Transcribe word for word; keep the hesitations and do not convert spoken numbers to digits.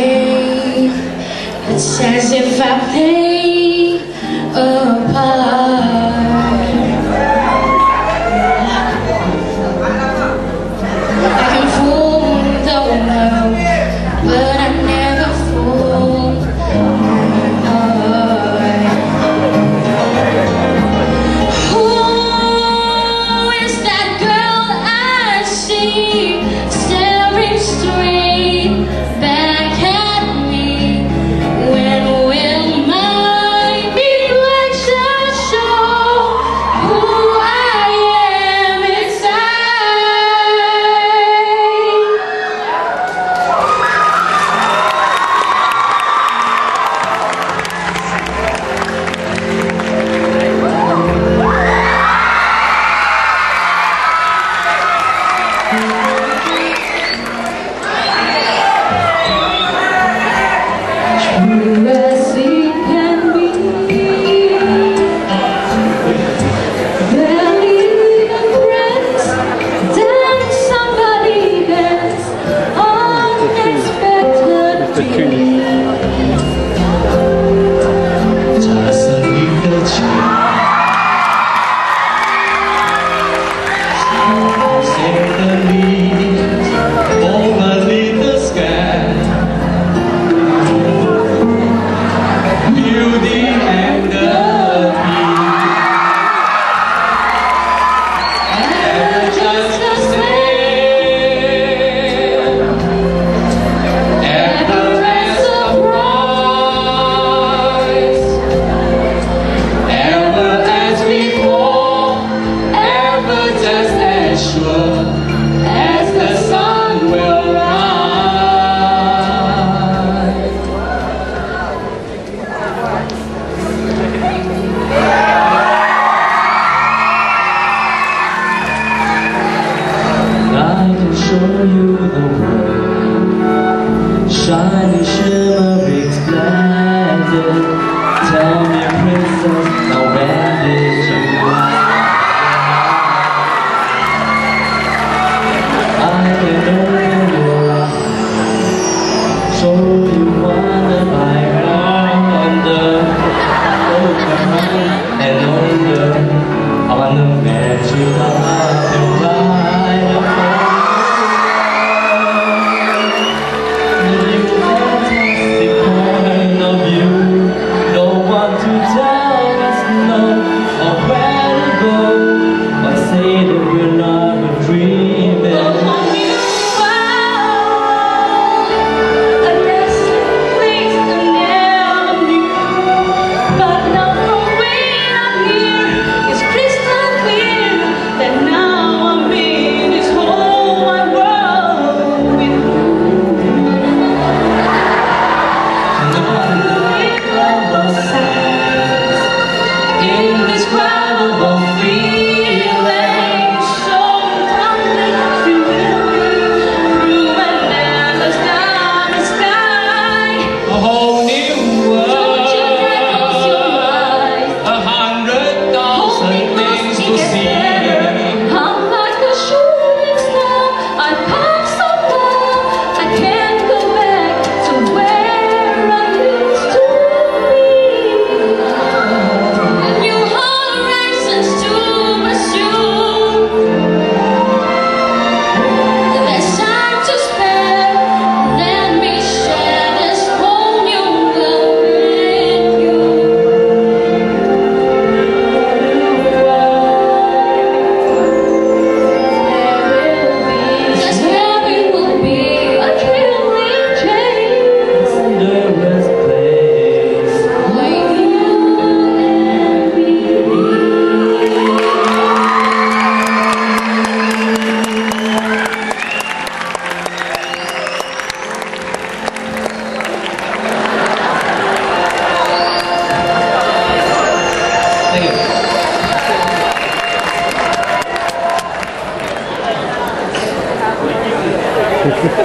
way. It's as if I play a part. I can fool the world, but I never fool my heart. Who is that girl I see staring straight back at me? When will my reflection show who I am inside? True as it can be, barely even friends, then somebody that's unexpectedly. Just a little change. Sing the leaves overneath the sky. Beauty and the beast. Ever just the same. Ever as surprise. Ever as before. Ever just as sure as the sun will rise. I can show you the world, shiny, shimmering, splendid. Tell me, princess, now when did you I can open your eyes, show you wonder by wonder, open and wonder on the magic of the ride of the fantastic point of view. No one to tell us no or where to go, or say that we're not dreaming. Indescribable feeling, so completely through an endless dark sky. A whole new world, a hundred thousand things to see. I'm like a shooting star, I've come so far, I can't go back to where I used to be. New horizons to pursue. There's time to spare. Let me share this whole new world with you. Yes, there will be a thrilling change. Wondrous place where you and me. Thank you.